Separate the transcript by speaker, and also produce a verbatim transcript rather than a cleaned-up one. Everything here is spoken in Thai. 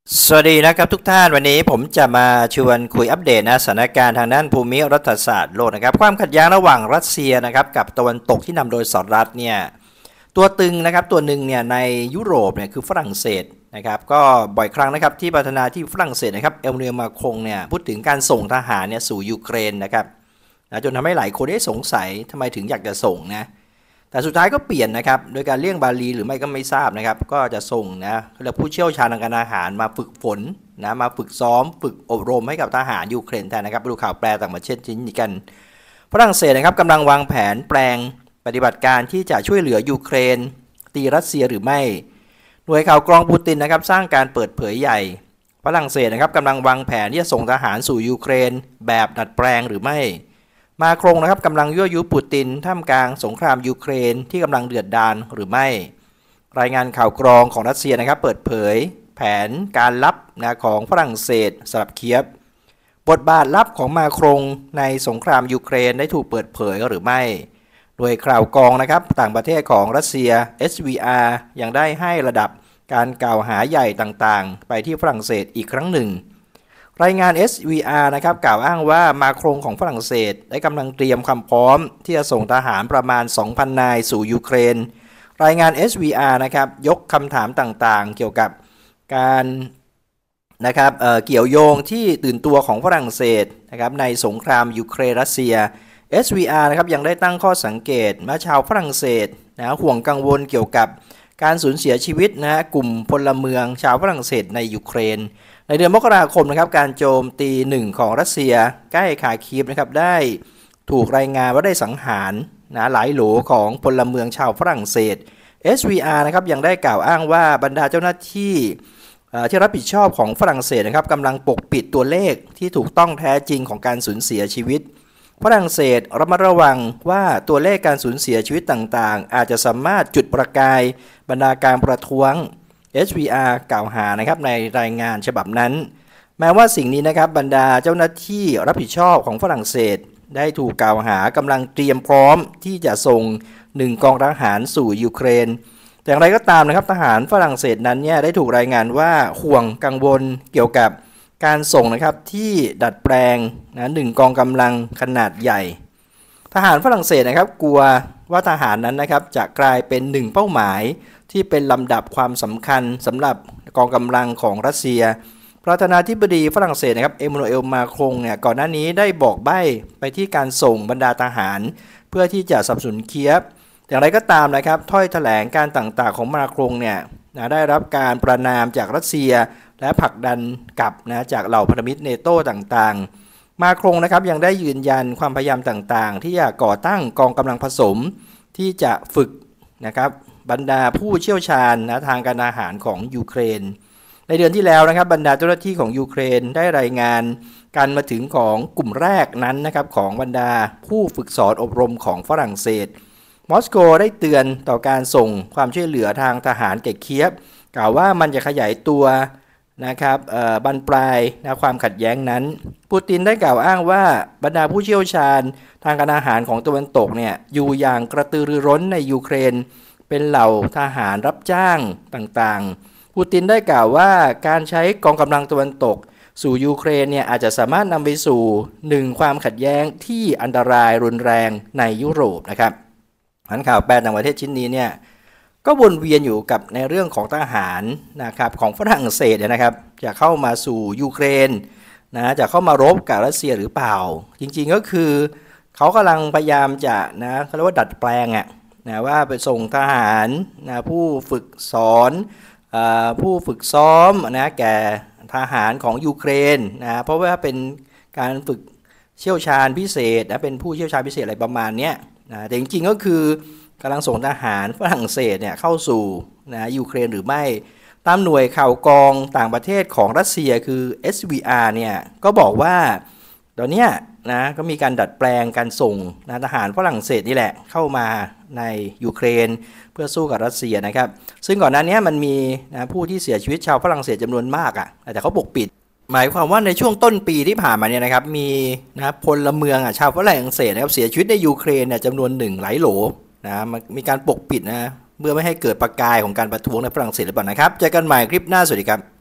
Speaker 1: สวัสดีนะครับทุกท่านวันนี้ผมจะมาชวนคุยอัปเดตนะสถานการณ์ทางด้านภูมิรัฐศาสตร์โลกนะครับความขัดแย้งระหว่างรัสเซียนะครับกับตะวันตกที่นำโดยสหรัฐเนี่ยตัวตึงนะครับตัวหนึ่งเนี่ยในยุโรปเนี่ยคือฝรั่งเศสนะครับก็บ่อยครั้งนะครับที่ประธานาธิบดีฝรั่งเศสนะครับเอลเนียมาครงเนี่ยพูดถึงการส่งทหารเนี่ยสู่ยูเครนนะครับนะจนทำให้หลายคนได้สงสัยทำไมถึงอยากจะส่งนะแต่สุดท้ายก็เปลี่ยนนะครับโดยการเลี่ยงบาลีหรือไม่ก็ไม่ทราบนะครับก็จะส่งนะเรียกผู้เชี่ยวชาญทางการอาหารมาฝึกฝนนะมาฝึกซ้อมฝึกอบรมให้กับทหารยูเครนแทนนะครับดูข่าวแปลต่างประเทศชิ้นนี้กันฝรั่งเศสนะครับกำลังวางแผนแปลงปฏิบัติการที่จะช่วยเหลือยูเครนตีรัสเซียหรือไม่หน่วยข่าวกรองปูตินนะครับสร้างการเปิดเผยใหญ่ฝรั่งเศสนะครับกำลังวางแผนที่จะส่งทหารสู่ยูเครนแบบดัดแปลงหรือไม่มาครงนะครับกำลังยั่วยุปูตินท่ามกลางสงครามยูเครนที่กำลังเดือดดาลหรือไม่รายงานข่าวกรองของรัสเซียนะครับเปิดเผยแผนการลับนะของฝรั่งเศสสำหรับเคียฟบทบาทลับของมาครงในสงครามยูเครนได้ถูกเปิดเผยหรือไม่โดยข่าวกรองนะครับต่างประเทศของรัสเซีย เอส วี อาร์ ยังได้ให้ระดับการกล่าวหาใหญ่ต่างๆไปที่ฝรั่งเศสอีกครั้งหนึ่งรายงาน เอส วี อาร์ นะครับกล่าวอ้างว่ามาครงของฝรั่งเศสได้กำลังเตรียมความพร้อมที่จะส่งทหารประมาณ สองพัน นายสู่ยูเครนรายงาน เอส วี อาร์ นะครับยกคำถามต่างๆเกี่ยวกับการนะครับ เอ่อ เกี่ยวโยงที่ตื่นตัวของฝรั่งเศสนะครับในสงครามยูเครนรัสเซีย เอส วี อาร์ นะครับยังได้ตั้งข้อสังเกตว่าชาวฝรั่งเศสนะห่วงกังวลเกี่ยวกับการสูญเสียชีวิตนะกลุ่มพลเมืองชาวฝรั่งเศสในยูเครนในเดือนมกราคมนะครับการโจมตีหนึ่งของรัสเซียใกล้คาคีฟนะครับได้ถูกรายงานว่าได้สังหารนะหลายโหลของพลเมืองชาวฝรั่งเศส เอส วี อาร์ นะครับยังได้กล่าวอ้างว่าบรรดาเจ้าหน้าที่ที่รับผิดชอบของฝรั่งเศสนะครับกำลังปกปิดตัวเลขที่ถูกต้องแท้จริงของการสูญเสียชีวิตฝรั่งเศสระมัดระวังว่าตัวเลขการสูญเสียชีวิตต่างๆอาจจะสามารถจุดประกายบรรดาการประท้วง เอส วี อาร์ กล่าวหานะครับในรายงานฉบับนั้นแม้ว่าสิ่งนี้นะครับบรรดาเจ้าหน้าที่รับผิดชอบของฝรั่งเศสได้ถูกกล่าวหากำลังเตรียมพร้อมที่จะส่งหนึ่งกองทหารสู่ยูเครนแต่อย่างไรก็ตามนะครับทหารฝรั่งเศสนั้นเนี่ยได้ถูกรายงานว่าห่วงกังวลเกี่ยวกับการส่งนะครับที่ดัดแปลงนะหนึ่งกองกำลังขนาดใหญ่ทหารฝรั่งเศสนะครับกลัวว่าทหารนั้นนะครับจะกลายเป็นหนึ่งเป้าหมายที่เป็นลำดับความสำคัญสำหรับกองกำลังของรัสเซียประธานาธิบดีฝรั่งเศสนะครับเอมานูเอลมาครงเนี่ยก่อนหน้านี้ได้บอกใบ้ไปที่การส่งบรรดาทหารเพื่อที่จะสนับสนุนเคียฟอย่างไรก็ตามนะครับถ้อยแถลงการต่างๆของมาครงเนี่ยนะได้รับการประนามจากรัสเซียและผลักดันกลับนะจากเหล่าพันธมิตรเนโตต่างๆมาครงนะครับยังได้ยืนยันความพยายามต่างๆที่จะก่อตั้งกองกำลังผสมที่จะฝึกนะครับบรรดาผู้เชี่ยวชาญนะทางการอาหารของยูเครนในเดือนที่แล้วนะครับบรรดาเจ้าหน้าที่ของยูเครนได้รายงานการมาถึงของกลุ่มแรกนั้นนะครับของบรรดาผู้ฝึกสอนอบรมของฝรั่งเศสมอสโกได้เตือนต่อการส่งความช่วยเหลือทางทหารแก่เคียฟกล่าวว่ามันจะขยายตัวนะครับบรรปลายนะความขัดแย้งนั้นปูตินได้กล่าวอ้างว่าบรรดาผู้เชี่ยวชาญทางการอาหารของตะวันตกเนี่ยอยู่อย่างกระตือรือร้นในยูเครนเป็นเหล่าทหารรับจ้างต่างๆปูตินได้กล่าวว่าการใช้กองกำลังตะวันตกสู่ยูเครนเนี่ยอาจจะสามารถนำไปสู่หนึ่งความขัดแย้งที่อันตรายรุนแรงในยุโรปนะครับหันข่าวแปลต่างประเทศชิ้นนี้เนี่ยก็วนเวียนอยู่กับในเรื่องของทหารนะครับของฝรั่งเศสนะครับจะเข้ามาสู่ยูเครนนะจะเข้ามารบกับรัสเซียหรือเปล่าจริงๆก็คือเขากำลังพยายามจะนะเขาเรียกว่าดัดแปลงอ่ะนะว่าไปส่งทหารนะผู้ฝึกสอนผู้ฝึกซ้อมนะแก่ทหารของยูเครนนะเพราะว่าเป็นการฝึกเชี่ยวชาญพิเศษนะเป็นผู้เชี่ยวชาญพิเศษอะไรประมาณนี้นะแต่จริงๆก็คือกำลังส่งทหารฝรั่งเศสเนี่ยเข้าสู่นะยูเครนหรือไม่ตามหน่วยข่าวกรองต่างประเทศของรัสเซียคือ เอส วี อาร์ เนี่ยก็บอกว่าตอนนี้นะก็มีการดัดแปลงการส่งนะทหารฝรั่งเศสนี่แหละเข้ามาในยูเครนเพื่อสู้กับรัสเซียนะครับซึ่งก่อนหน้านี้มันมีนะผู้ที่เสียชีวิตชาวฝรั่งเศสจำนวนมากอ่ะแต่เขาปกปิดหมายความว่าในช่วงต้นปีที่ผ่านมาเนี่ยนะครับมีนะพลเมืองอ่ะชาวฝรั่งเศสนะครับเสียชีวิตในยูเครนเนี่ยจำนวนหนึ่งหลายโหลนะมีการปกปิดนะเพื่อไม่ให้เกิดประกายของการประท้วงในฝรั่งเศสหรือเปล่านะครับเจอกันใหม่คลิปหน้าสวัสดีครับ